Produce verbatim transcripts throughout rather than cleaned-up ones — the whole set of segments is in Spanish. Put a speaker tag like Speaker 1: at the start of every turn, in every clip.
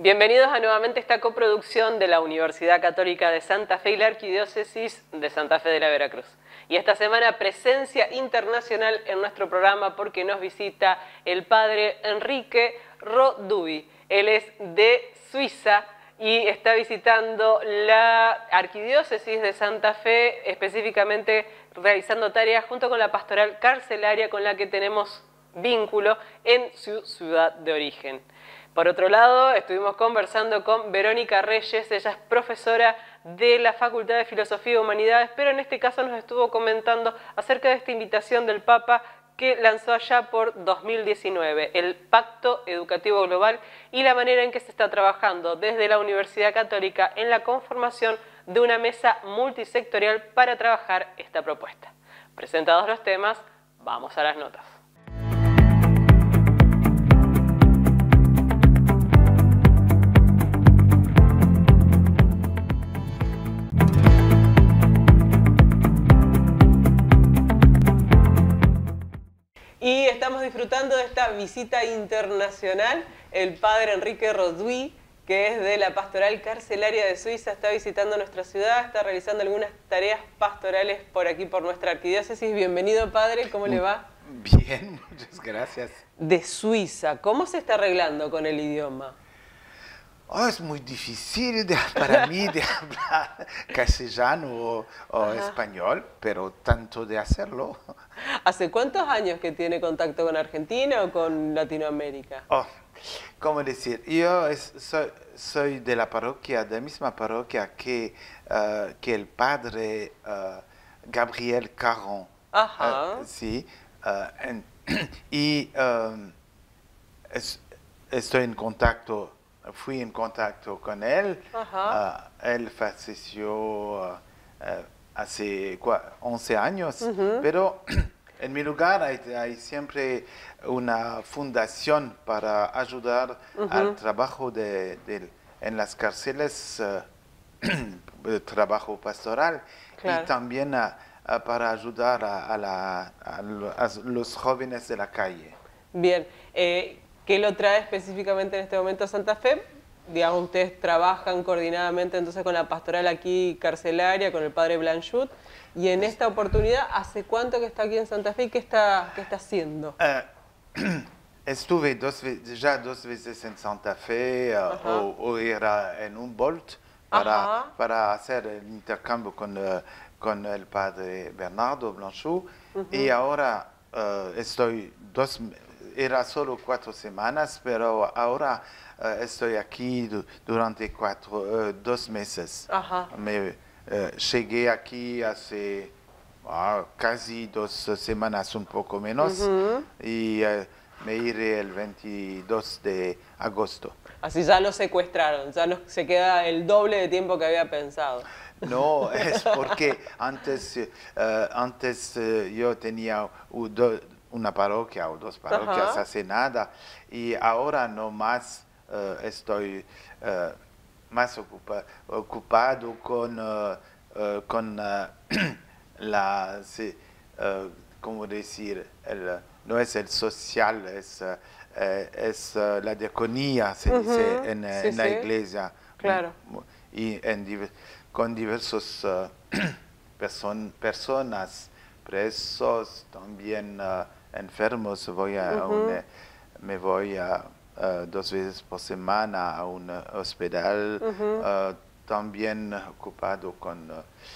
Speaker 1: Bienvenidos a nuevamente esta coproducción de la Universidad Católica de Santa Fe y la Arquidiócesis de Santa Fe de la Veracruz. Y esta semana presencia internacional en nuestro programa porque nos visita el padre Enrique Roduy. Él es de Suiza y está visitando la Arquidiócesis de Santa Fe, específicamente realizando tareas junto con la pastoral carcelaria con la que tenemos vínculo en su ciudad de origen. Por otro lado, estuvimos conversando con Verónica Reyes, ella es profesora de la Facultad de Filosofía y Humanidades, pero en este caso nos estuvo comentando acerca de esta invitación del Papa que lanzó allá por dos mil diecinueve, el Pacto Educativo Global y la manera en que se está trabajando desde la Universidad Católica en la conformación de una mesa multisectorial para trabajar esta propuesta. Presentados los temas, vamos a las notas. Y estamos disfrutando de esta visita internacional. El padre Enrique Roduy, que es de la Pastoral Carcelaria de Suiza, está visitando nuestra ciudad, está realizando algunas tareas pastorales por aquí, por nuestra arquidiócesis. Bienvenido, padre, ¿cómo le va?
Speaker 2: Bien, muchas gracias.
Speaker 1: De Suiza, ¿cómo se está arreglando con el idioma?
Speaker 2: Oh, es muy difícil de, para mí de hablar castellano o, o español, pero tanto de hacerlo.
Speaker 1: ¿Hace cuántos años que tiene contacto con Argentina o con Latinoamérica?
Speaker 2: Oh, ¿cómo decir? Yo es, soy, soy de la parroquia, de la misma parroquia que, uh, que el padre uh, Gabriel Caron.
Speaker 1: Ajá.
Speaker 2: Uh, sí, uh, en, y um, es, estoy en contacto. Fui en contacto con él. Uh, él falleció uh, uh, hace once años, uh-huh. Pero en mi lugar hay, hay siempre una fundación para ayudar uh-huh. al trabajo de, de, en las cárceles, uh, el trabajo pastoral, claro. Y también uh, uh, para ayudar a, a, la, a, a los jóvenes de la calle.
Speaker 1: Bien. Eh, ¿Qué lo trae específicamente en este momento a Santa Fe? Digamos, ustedes trabajan coordinadamente entonces con la pastoral aquí carcelaria, con el padre Blanchut, y en esta oportunidad, ¿hace cuánto que está aquí en Santa Fe y qué está, qué está haciendo?
Speaker 2: Uh, estuve dos, ya dos veces en Santa Fe, uh, o, o era en Humboldt, para, para hacer el intercambio con, uh, con el padre Bernardo Blanchut, uh-huh. Y ahora uh, estoy dos Era solo cuatro semanas, pero ahora uh, estoy aquí du durante cuatro, uh, dos meses. Ajá. Me, uh, llegué aquí hace uh, casi dos semanas, un poco menos, uh-huh. Y uh, me iré el veintidós de agosto.
Speaker 1: Así ya lo secuestraron, ya no, se queda el doble de tiempo que había pensado.
Speaker 2: No, es porque antes, uh, antes uh, yo tenía uh, do, una parroquia o dos parroquias, uh-huh. Hace nada, y ahora no más uh, estoy uh, más ocupa, ocupado con, uh, uh, con uh, la, sí, uh, ¿cómo decir? El, no es el social, es, uh, es uh, la diaconía, se uh-huh. dice en, sí, en la sí. iglesia.
Speaker 1: Claro.
Speaker 2: Y en, con diversos uh, person, personas, presos, también uh, enfermos, voy a uh-huh. un, me voy a, uh, dos veces por semana a un hospital, uh-huh. uh, también ocupado con uh,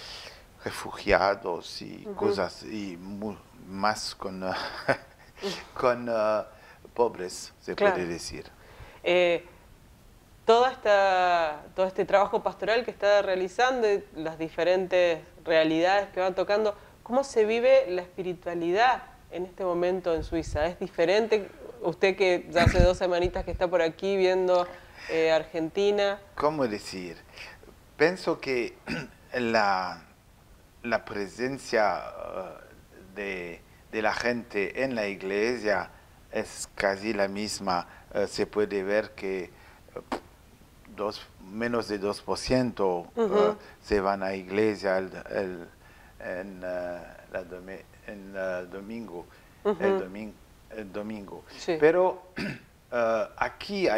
Speaker 2: refugiados y uh-huh. cosas, y mu más con, uh, con uh, pobres, se claro. puede decir.
Speaker 1: Eh, toda esta, todo este trabajo pastoral que está realizando, las diferentes realidades que van tocando, ¿cómo se vive la espiritualidad en este momento en Suiza? ¿Es diferente? Usted que ya hace dos semanitas que está por aquí viendo eh, Argentina.
Speaker 2: ¿Cómo decir? Pienso que la, la presencia uh, de, de la gente en la iglesia es casi la misma. Uh, se puede ver que uh, dos, menos de dos por ciento uh, uh, se van a la iglesia el, el, en uh, la domi en uh, domingo, uh-huh. el, domingo el domingo. Sí. Pero uh, aquí hay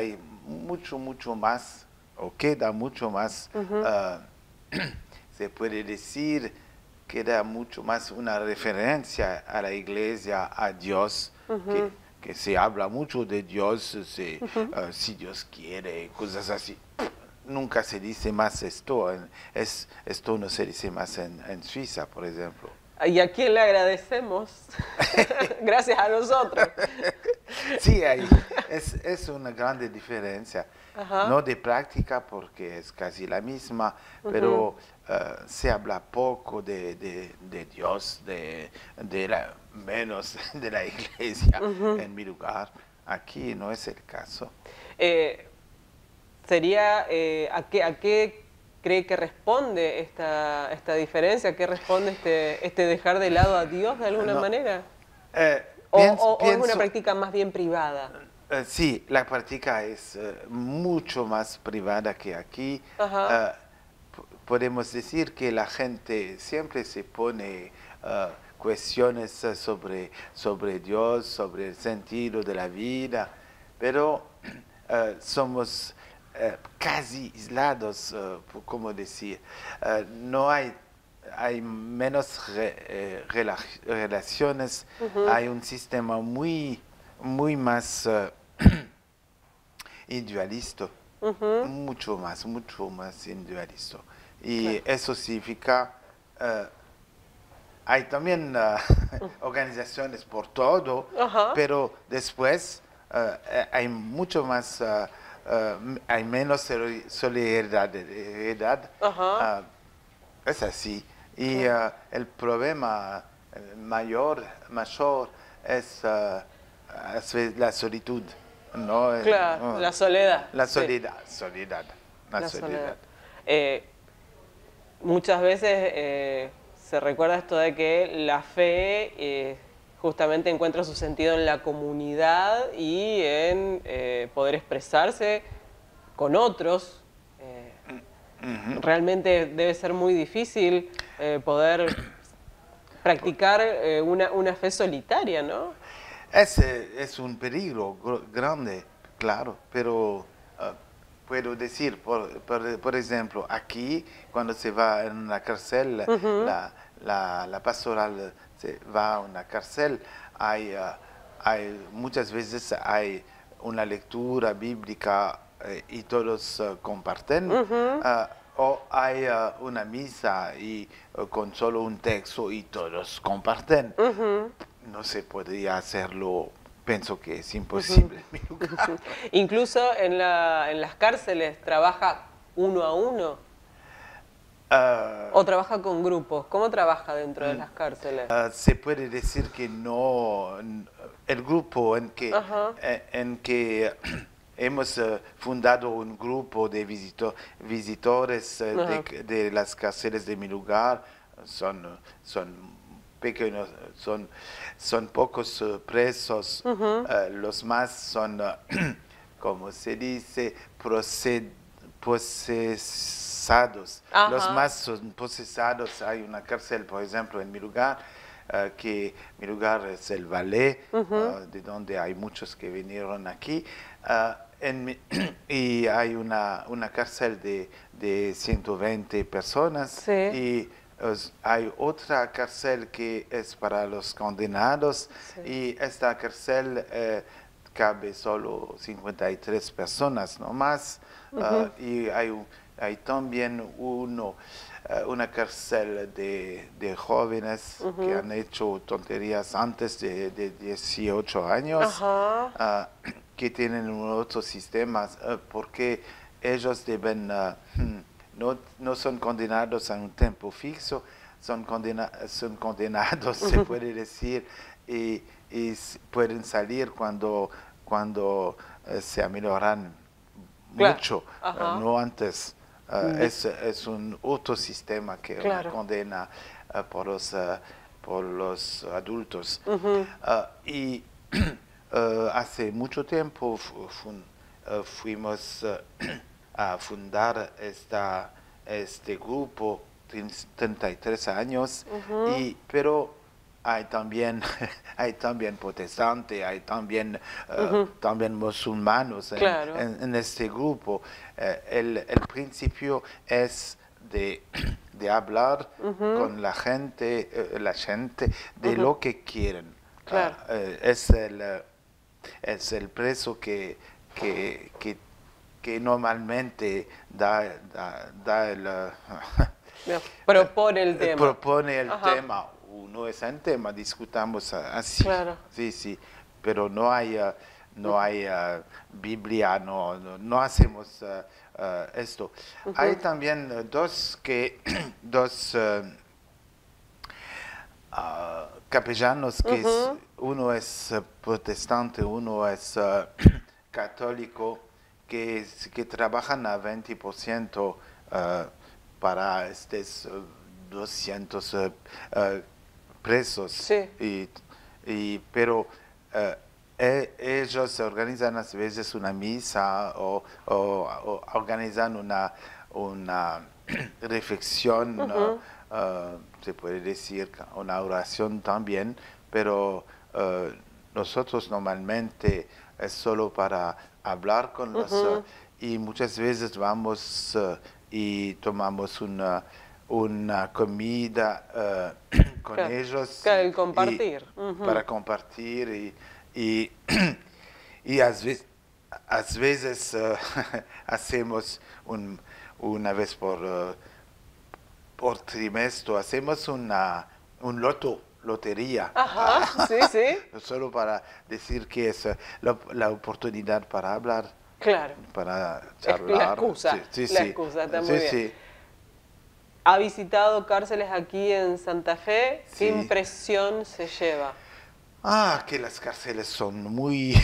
Speaker 2: mucho, mucho más, o queda mucho más, uh-huh. uh, se puede decir, queda mucho más una referencia a la iglesia, a Dios, uh-huh. que, que se habla mucho de Dios, se, uh-huh. uh, si Dios quiere, cosas así. Nunca se dice más esto, es, esto no se dice más en, en Suiza, por ejemplo.
Speaker 1: ¿Y a quién le agradecemos? Gracias a nosotros.
Speaker 2: Sí, hay, es, es una grande diferencia. Ajá. No de práctica porque es casi la misma, uh-huh. pero uh, se habla poco de, de, de Dios, de, de la, menos de la iglesia uh-huh. en mi lugar. Aquí no es el caso.
Speaker 1: Eh, sería, eh, ¿a qué, a qué cree que responde esta, esta diferencia? ¿A qué responde este, este dejar de lado a Dios de alguna no, manera?
Speaker 2: Eh,
Speaker 1: ¿O,
Speaker 2: pienso,
Speaker 1: o, o
Speaker 2: pienso,
Speaker 1: es una práctica más bien privada?
Speaker 2: Uh, sí, la práctica es uh, mucho más privada que aquí. Uh, podemos decir que la gente siempre se pone uh, cuestiones sobre, sobre Dios, sobre el sentido de la vida, pero uh, somos uh, casi aislados, uh, ¿cómo decir? Uh, no hay, hay menos re, eh, rela, relaciones, uh-huh. hay un sistema muy, muy más uh, individualista, uh-huh. mucho más, mucho más individualista. Y claro. Eso significa, uh, hay también uh, organizaciones por todo, uh-huh. pero después uh, hay mucho más, uh, uh, hay menos solidaridad. Uh-huh. uh, es así. Y uh, el problema mayor, mayor es, uh, es la solitud. ¿No?
Speaker 1: Claro, uh, la soledad.
Speaker 2: La soledad, sí. soledad, la, la soledad. soledad.
Speaker 1: Eh, muchas veces eh, se recuerda esto de que la fe eh, justamente encuentra su sentido en la comunidad y en eh, poder expresarse con otros. Eh, uh-huh. Realmente debe ser muy difícil eh, poder practicar eh, una, una fe solitaria, ¿no?
Speaker 2: Es, es un peligro grande, claro, pero uh, puedo decir, por, por, por ejemplo, aquí, cuando se va en una cárcel, uh-huh. la, la, la pastoral se va a una cárcel, hay, uh, hay, muchas veces hay una lectura bíblica eh, y todos uh, comparten, uh-huh. uh, o hay uh, una misa y, uh, con solo un texto y todos comparten. Uh-huh. No se podría hacerlo, pienso que es imposible. Uh-huh. En mi lugar.
Speaker 1: Incluso en, la, en las cárceles, ¿trabaja uno a uno? Uh, ¿O trabaja con grupos? ¿Cómo trabaja dentro de las cárceles?
Speaker 2: Uh, se puede decir que no. El grupo en que, uh-huh. en, en que hemos uh, fundado un grupo de visito, visitores uh, uh-huh. de, de las cárceles de mi lugar, son, son pequeños, son, son pocos uh, presos, uh-huh. uh, los más son, uh, como se dice, proced, procesados. Uh-huh. Los más son procesados. Hay una cárcel, por ejemplo, en mi lugar, uh, que mi lugar es el Valais, uh-huh. uh, de donde hay muchos que vinieron aquí. Uh, en mi, y hay una, una cárcel de, de ciento veinte personas. Sí. Y hay otra cárcel que es para los condenados, sí. Y esta cárcel eh, cabe solo cincuenta y tres personas, no más. Uh-huh. uh, y hay, hay también uno, uh, una cárcel de, de jóvenes uh-huh. que han hecho tonterías antes de, de dieciocho años, uh-huh. uh, que tienen un otro sistema, uh, porque ellos deben... Uh, No, no son condenados a un tiempo fijo, son, condena, son condenados, se puede decir, y, y pueden salir cuando, cuando uh, se amejoran claro. mucho, uh, no antes. Uh, es, es un otro sistema que claro. condena uh, por, los, uh, por los adultos. Uh-huh. uh, y uh, hace mucho tiempo fu, fu, uh, fuimos... Uh, a fundar esta, este grupo, treinta y tres años, uh-huh. y, pero hay también, hay también protestantes, hay también, uh,
Speaker 1: uh-huh.
Speaker 2: también musulmanos en,
Speaker 1: claro.
Speaker 2: en, en este grupo. Uh, el, el principio es de, de hablar uh-huh. con la gente, uh, la gente de uh-huh. lo que quieren.
Speaker 1: Claro.
Speaker 2: Uh, uh, es, el, uh, es el preso que, que, que, que normalmente da, da, da el... Uh,
Speaker 1: propone el tema.
Speaker 2: Propone el
Speaker 1: Ajá.
Speaker 2: tema. No es el tema, discutamos así.
Speaker 1: Claro.
Speaker 2: Sí, sí, pero no hay, uh, no hay uh, Biblia, no, no, no hacemos uh, uh, esto. Uh-huh. Hay también uh, dos, que, dos uh, uh, capellanos, que uh-huh. es, uno es uh, protestante, uno es uh, católico, que, que trabajan a veinte por ciento uh, para estos uh, doscientos uh, uh, presos,
Speaker 1: sí.
Speaker 2: y, y, pero uh, e, ellos organizan a veces una misa o, o, o organizan una, una reflexión, uh-huh. uh, uh, se puede decir una oración también, pero uh, nosotros normalmente es solo para hablar con los, uh-huh. uh, y muchas veces vamos uh, y tomamos una una comida uh, con
Speaker 1: claro,
Speaker 2: ellos.
Speaker 1: Claro, el compartir.
Speaker 2: Y,
Speaker 1: uh-huh.
Speaker 2: Para compartir y, y, y a veces, a veces uh, hacemos un, una vez por, uh, por trimestre, hacemos una, un loto, lotería.
Speaker 1: Ajá, uh, sí, sí.
Speaker 2: Solo para decir que es uh, la, la oportunidad para hablar.
Speaker 1: Claro.
Speaker 2: Para charlar.
Speaker 1: Es la excusa,
Speaker 2: sí, sí,
Speaker 1: la
Speaker 2: sí.
Speaker 1: excusa, está
Speaker 2: sí,
Speaker 1: muy bien.
Speaker 2: Sí.
Speaker 1: ¿Ha visitado cárceles aquí en Santa Fe? ¿Qué
Speaker 2: Sí.
Speaker 1: impresión se lleva?
Speaker 2: Ah, que las cárceles son muy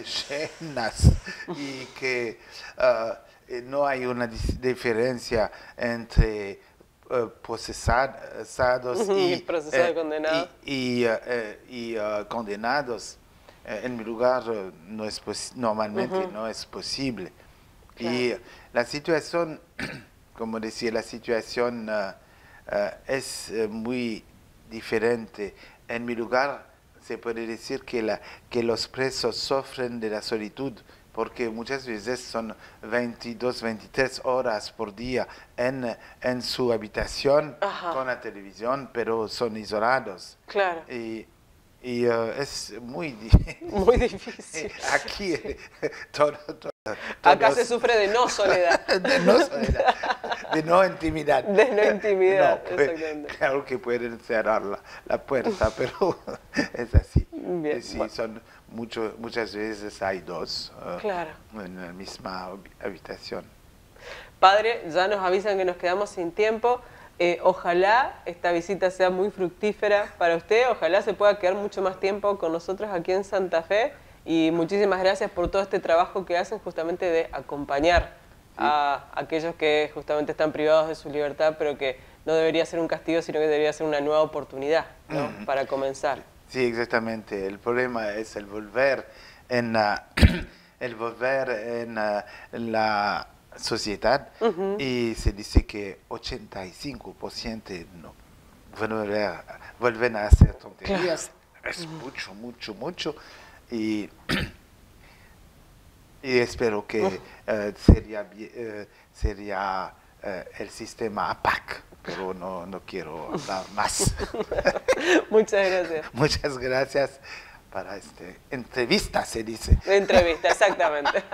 Speaker 2: llenas y que uh, no hay una diferencia entre uh, procesados
Speaker 1: y,
Speaker 2: y,
Speaker 1: procesados
Speaker 2: eh,
Speaker 1: y condenados.
Speaker 2: Y, y, uh, y uh, condenados. Uh, en mi lugar uh, no es normalmente uh-huh. no es posible. Claro. Y la situación... Como decía, la situación uh, uh, es uh, muy diferente. En mi lugar se puede decir que, la, que los presos sufren de la solitud, porque muchas veces son veintidós, veintitrés horas por día en, en su habitación Ajá. con la televisión, pero son isolados.
Speaker 1: Claro.
Speaker 2: Y, y uh, es muy,
Speaker 1: muy difícil.
Speaker 2: Aquí todo, todo,
Speaker 1: Acá se sufre de no soledad.
Speaker 2: de no soledad. De no intimidad.
Speaker 1: De no intimidad,
Speaker 2: no, pues,
Speaker 1: exactamente.
Speaker 2: Claro que pueden cerrar la, la puerta, pero es así.
Speaker 1: Bien,
Speaker 2: sí,
Speaker 1: bueno.
Speaker 2: son mucho, muchas veces hay dos uh,
Speaker 1: claro.
Speaker 2: en la misma habitación.
Speaker 1: Padre, ya nos avisan que nos quedamos sin tiempo. Eh, ojalá esta visita sea muy fructífera para usted. Ojalá se pueda quedar mucho más tiempo con nosotros aquí en Santa Fe. Y muchísimas gracias por todo este trabajo que hacen justamente de acompañar sí. a aquellos que justamente están privados de su libertad, pero que no debería ser un castigo, sino que debería ser una nueva oportunidad, ¿no? Mm. Para comenzar.
Speaker 2: Sí, exactamente. El problema es el volver en, uh, el volver en, uh, en la sociedad uh-huh. y se dice que ochenta y cinco por ciento no vuelven a, vuelven a hacer tonterías. Claro. Es uh-huh. mucho, mucho, mucho. Y, y espero que uh, sería, uh, sería uh, el sistema A P A C, pero no, no quiero hablar más.
Speaker 1: Muchas gracias.
Speaker 2: Muchas gracias para esta entrevista, se dice.
Speaker 1: Entrevista, exactamente.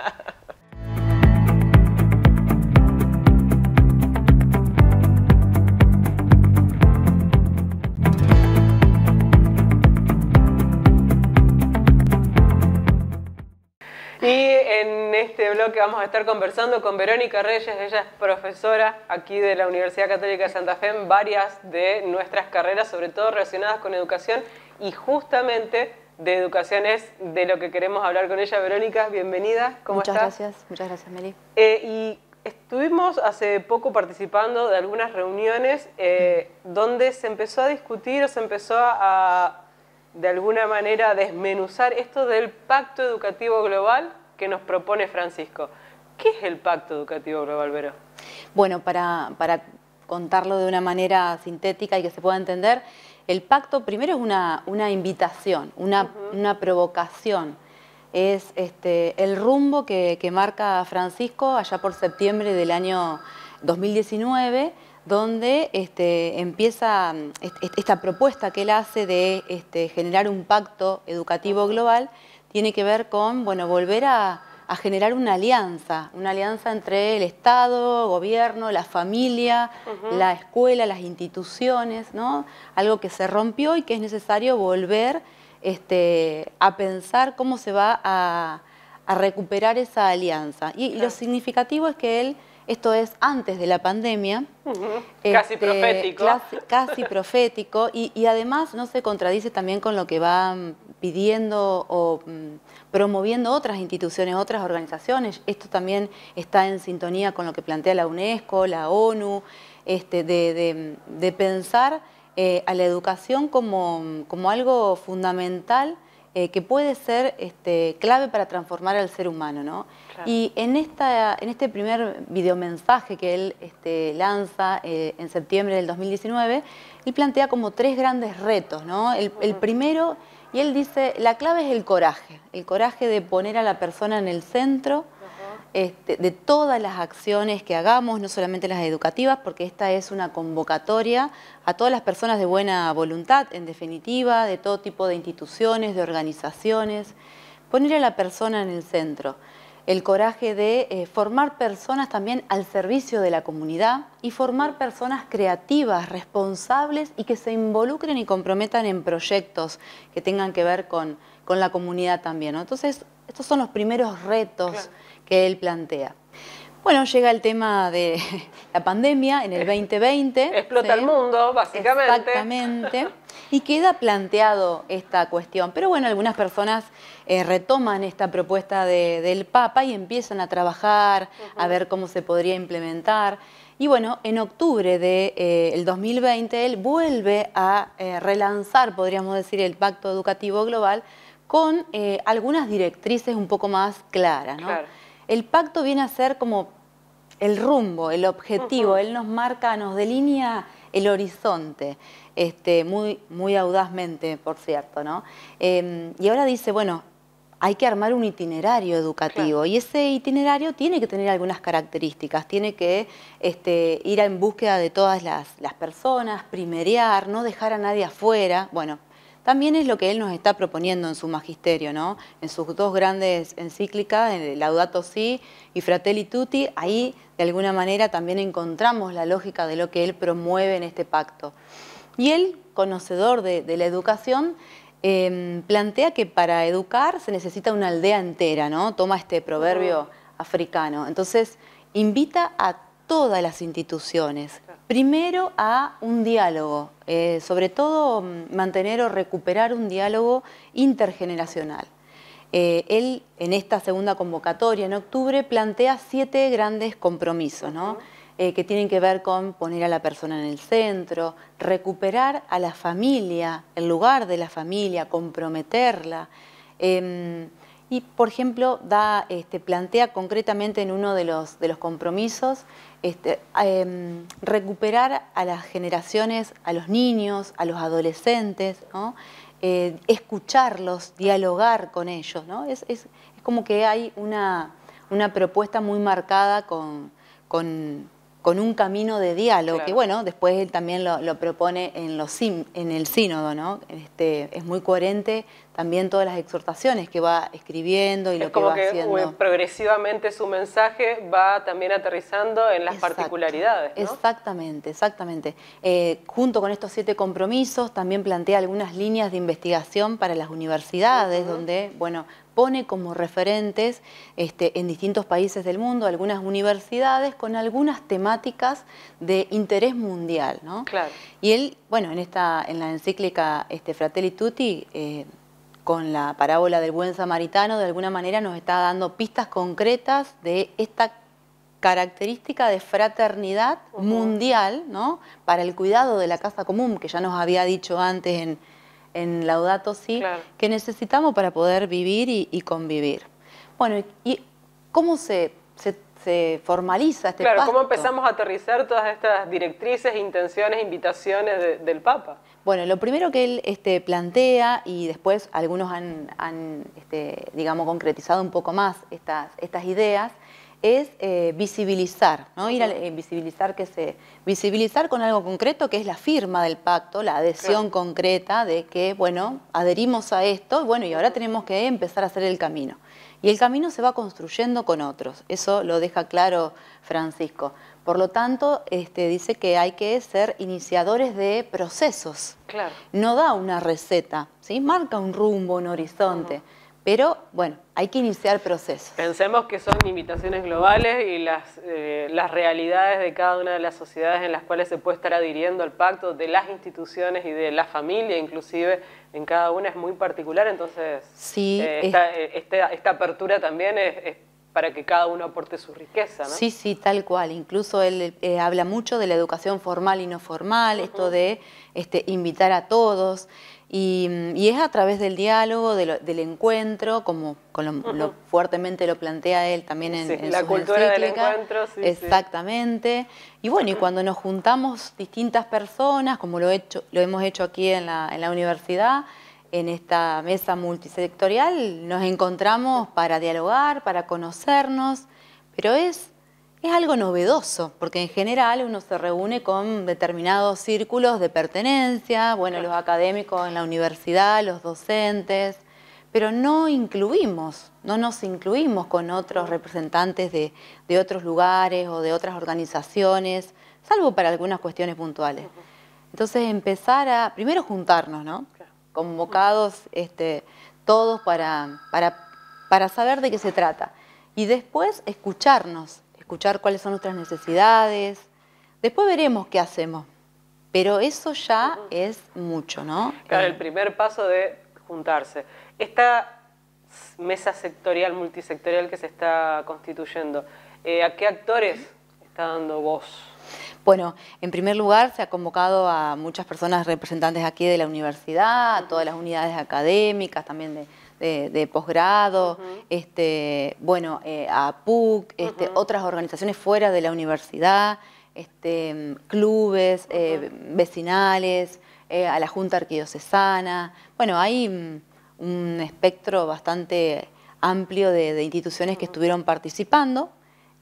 Speaker 1: Y en este bloque vamos a estar conversando con Verónica Reyes. Ella es profesora aquí de la Universidad Católica de Santa Fe en varias de nuestras carreras, sobre todo relacionadas con educación, y justamente de educación es de lo que queremos hablar con ella. Verónica, bienvenida. ¿Cómo
Speaker 3: muchas
Speaker 1: estás?
Speaker 3: gracias, muchas gracias, Meli.
Speaker 1: Eh, y estuvimos hace poco participando de algunas reuniones eh, donde se empezó a discutir o se empezó a... de alguna manera desmenuzar esto del Pacto Educativo Global que nos propone Francisco. ¿Qué es el Pacto Educativo Global, Vero?
Speaker 3: Bueno, para, para contarlo de una manera sintética y que se pueda entender, el pacto primero es una, una invitación, una, uh-huh. una provocación. Es este, el rumbo que, que marca Francisco allá por septiembre del año dos mil diecinueve, donde este, empieza este, esta propuesta que él hace de este, generar un pacto educativo global, tiene que ver con, bueno, volver a, a generar una alianza, una alianza entre el Estado, gobierno, la familia, uh-huh. la escuela, las instituciones, ¿no? Algo que se rompió y que es necesario volver este, a pensar cómo se va a, a recuperar esa alianza. Y, y lo significativo es que él, esto es antes de la pandemia,
Speaker 1: uh-huh. casi este, profético,
Speaker 3: casi, casi profético, y, y además no se contradice también con lo que van pidiendo o mm, promoviendo otras instituciones, otras organizaciones. Esto también está en sintonía con lo que plantea la UNESCO, la ONU, este, de, de, de pensar eh, a la educación como, como algo fundamental eh, que puede ser este, clave para transformar al ser humano, ¿no? Claro. Y en, esta, en este primer videomensaje que él este, lanza eh, en septiembre del dos mil diecinueve, él plantea como tres grandes retos, ¿no? El, el primero, y él dice, la clave es el coraje, el coraje de poner a la persona en el centro, Este, de todas las acciones que hagamos, no solamente las educativas, porque esta es una convocatoria a todas las personas de buena voluntad, en definitiva, de todo tipo de instituciones, de organizaciones, poner a la persona en el centro. El coraje de eh, formar personas también al servicio de la comunidad y formar personas creativas, responsables y que se involucren y comprometan en proyectos que tengan que ver con, con la comunidad también, ¿no? Entonces, estos son los primeros retos claro. que él plantea. Bueno, llega el tema de la pandemia en el veinte veinte.
Speaker 1: Explota ¿sí? el mundo, básicamente.
Speaker 3: Exactamente. Y queda planteado esta cuestión. Pero bueno, algunas personas eh, retoman esta propuesta de, del Papa y empiezan a trabajar, uh-huh. a ver cómo se podría implementar. Y bueno, en octubre del de, eh, dos mil veinte, él vuelve a eh, relanzar, podríamos decir, el Pacto Educativo Global, con eh, algunas directrices un poco más claras, ¿no? Claro. El pacto viene a ser como el rumbo, el objetivo, uh-huh. él nos marca, nos delinea el horizonte, este, muy, muy audazmente, por cierto, ¿no? Eh, y ahora dice, bueno, hay que armar un itinerario educativo, claro. y ese itinerario tiene que tener algunas características, tiene que este, ir en búsqueda de todas las, las personas, primerear, no dejar a nadie afuera, bueno, también es lo que él nos está proponiendo en su magisterio, ¿no? En sus dos grandes encíclicas, Laudato Si y Fratelli Tutti, ahí de alguna manera también encontramos la lógica de lo que él promueve en este pacto. Y él, conocedor de, de la educación, eh, plantea que para educar se necesita una aldea entera, ¿no? Toma este proverbio uh-huh. africano. Entonces, invita a todas las instituciones, primero a un diálogo, eh, sobre todo mantener o recuperar un diálogo intergeneracional. Eh, él, en esta segunda convocatoria en octubre, plantea siete grandes compromisos, ¿no? eh, que tienen que ver con poner a la persona en el centro, recuperar a la familia, el lugar de la familia, comprometerla. Eh, y, por ejemplo, da, este, plantea concretamente en uno de los, de los compromisos Este, eh, recuperar a las generaciones, a los niños, a los adolescentes, ¿no? eh, escucharlos, dialogar con ellos, ¿no? Es, es, es como que hay una, una propuesta muy marcada con, con, con un camino de diálogo, claro. que bueno, después él también lo, lo propone en, los, en el sínodo, ¿no? Este, es muy coherente también todas las exhortaciones que va escribiendo y
Speaker 1: es
Speaker 3: lo que
Speaker 1: como
Speaker 3: va
Speaker 1: que
Speaker 3: haciendo.
Speaker 1: Progresivamente su mensaje va también aterrizando en las Exacto. particularidades, ¿no?
Speaker 3: Exactamente, exactamente. Eh, junto con estos siete compromisos también plantea algunas líneas de investigación para las universidades, uh-huh. donde, bueno, pone como referentes este, en distintos países del mundo algunas universidades con algunas temáticas de interés mundial, ¿no?
Speaker 1: Claro.
Speaker 3: Y él, bueno, en, esta, en la encíclica este, Fratelli Tutti, eh, con la parábola del buen samaritano, de alguna manera nos está dando pistas concretas de esta característica de fraternidad uh-huh. mundial, ¿no? Para el cuidado de la casa común, que ya nos había dicho antes en, en Laudato Si, claro. que necesitamos para poder vivir y, y convivir. Bueno, ¿y cómo se, se, se formaliza este
Speaker 1: Claro,
Speaker 3: pacto.
Speaker 1: ¿cómo empezamos a aterrizar todas estas directrices, intenciones, invitaciones de, del Papa?
Speaker 3: Bueno, lo primero que él este, plantea, y después algunos han, han este, digamos, concretizado un poco más estas, estas ideas, es eh, visibilizar, ¿no? Ir a eh, visibilizar, que se, visibilizar con algo concreto, que es la firma del pacto, la adhesión claro. concreta de que, bueno, adherimos a esto, bueno, y ahora tenemos que empezar a hacer el camino. Y el camino se va construyendo con otros, eso lo deja claro Francisco. Por lo tanto, este, dice que hay que ser iniciadores de procesos.
Speaker 1: Claro.
Speaker 3: No da una receta, ¿sí? Marca un rumbo, un horizonte. Uh-huh. Pero, bueno, hay que iniciar procesos.
Speaker 1: Pensemos que son invitaciones globales y las, eh, las realidades de cada una de las sociedades en las cuales se puede estar adhiriendo al pacto, de las instituciones y de la familia, inclusive, en cada una es muy particular. Entonces,
Speaker 3: sí,
Speaker 1: eh, esta, es... esta, esta apertura también es, es para que cada uno aporte su riqueza, ¿no?
Speaker 3: Sí, sí, tal cual. Incluso él eh, habla mucho de la educación formal y no formal, uh-huh. esto de este, invitar a todos. Y, y es a través del diálogo, de lo, del encuentro, como, como uh-huh. lo, fuertemente lo plantea él también en,
Speaker 1: sí,
Speaker 3: en
Speaker 1: la
Speaker 3: su
Speaker 1: cultura
Speaker 3: encíclica.
Speaker 1: del encuentro. Sí,
Speaker 3: exactamente. Sí. Y bueno, y cuando nos juntamos distintas personas, como lo, he hecho, lo hemos hecho aquí en la, en la universidad, en esta mesa multisectorial, nos encontramos para dialogar, para conocernos, pero es... Es algo novedoso, porque en general uno se reúne con determinados círculos de pertenencia, bueno, los académicos en la universidad, los docentes, pero no incluimos, no nos incluimos con otros representantes de, de otros lugares o de otras organizaciones, salvo para algunas cuestiones puntuales. Entonces empezar a, primero juntarnos, ¿no? Convocados este, todos para, para, para saber de qué se trata, y después escucharnos, escuchar cuáles son nuestras necesidades. Después veremos qué hacemos, pero eso ya uh-huh. es mucho, ¿no?
Speaker 1: Claro,
Speaker 3: eh,
Speaker 1: el primer paso de juntarse. Esta mesa sectorial, multisectorial que se está constituyendo, eh, ¿a qué actores está dando voz?
Speaker 3: Bueno, en primer lugar se ha convocado a muchas personas representantes aquí de la universidad, uh-huh. a todas las unidades académicas, también de... de, de posgrado, uh-huh. este, bueno, eh, a P U C, este, uh-huh. otras organizaciones fuera de la universidad, este, clubes uh-huh. eh, vecinales, eh, a la Junta Arquidiocesana. Bueno, hay um, un espectro bastante amplio de, de instituciones uh-huh. que estuvieron participando.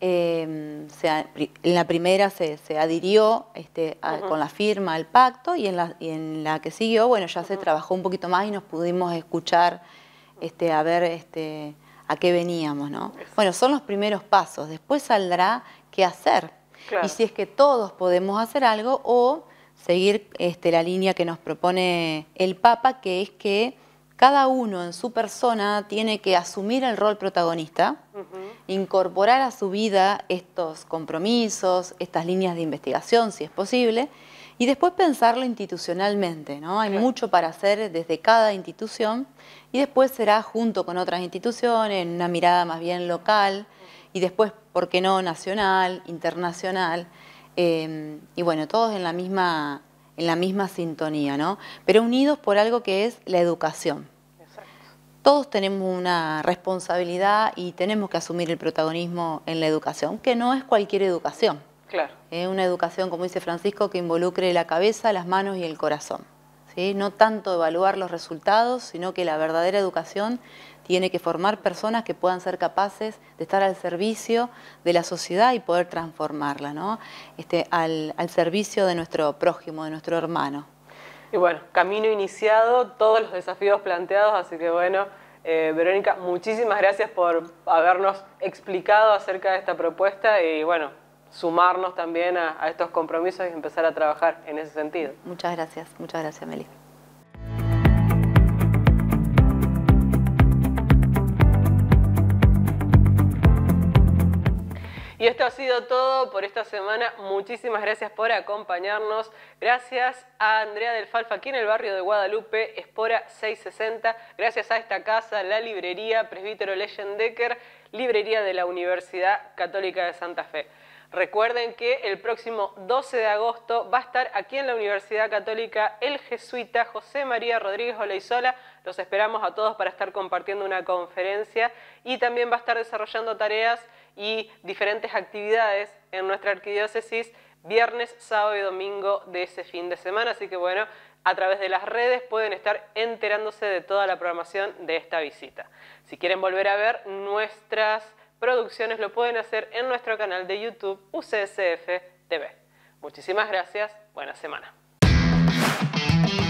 Speaker 3: Eh, se, en la primera se, se adhirió este, a, uh-huh. con la firma al pacto, y en la, y en la que siguió, bueno, ya uh-huh. se trabajó un poquito más y nos pudimos escuchar Este, a ver este, a qué veníamos, ¿no? Bueno, son los primeros pasos, después saldrá qué hacer. Claro. Y si es que todos podemos hacer algo, o seguir este, la línea que nos propone el Papa, que es que cada uno en su persona tiene que asumir el rol protagonista, uh-huh. incorporar a su vida estos compromisos, estas líneas de investigación, si es posible, y después pensarlo institucionalmente, ¿no? Hay claro. mucho para hacer desde cada institución, y después será junto con otras instituciones, en una mirada más bien local, y después, ¿por qué no?, nacional, internacional, eh, y bueno, todos en la misma, en la misma sintonía, ¿no? Pero unidos por algo que es la educación. Exacto. Todos tenemos una responsabilidad y tenemos que asumir el protagonismo en la educación, que no es cualquier educación.
Speaker 1: Claro.
Speaker 3: Es una educación, como dice Francisco, que involucre la cabeza, las manos y el corazón. ¿Sí? No tanto evaluar los resultados, sino que la verdadera educación tiene que formar personas que puedan ser capaces de estar al servicio de la sociedad y poder transformarla, ¿no? Este, al, al servicio de nuestro prójimo, de nuestro hermano.
Speaker 1: Y bueno, camino iniciado, todos los desafíos planteados, así que bueno, eh, Verónica, muchísimas gracias por habernos explicado acerca de esta propuesta y bueno, sumarnos también a, a estos compromisos y empezar a trabajar en ese sentido.
Speaker 3: Muchas gracias, muchas gracias, Meli.
Speaker 1: Y esto ha sido todo por esta semana. Muchísimas gracias por acompañarnos. Gracias a Andrea del Falfa aquí en el barrio de Guadalupe, Espora seiscientos sesenta. Gracias a esta casa, la librería Presbítero Leyendecker, librería de la Universidad Católica de Santa Fe. Recuerden que el próximo doce de agosto va a estar aquí en la Universidad Católica el jesuita José María Rodríguez Olaizola. Los esperamos a todos para estar compartiendo una conferencia y también va a estar desarrollando tareas y diferentes actividades en nuestra arquidiócesis viernes, sábado y domingo de ese fin de semana. Así que bueno, a través de las redes pueden estar enterándose de toda la programación de esta visita. Si quieren volver a ver nuestras producciones, lo pueden hacer en nuestro canal de YouTube U C S F T V. Muchísimas gracias, buena semana.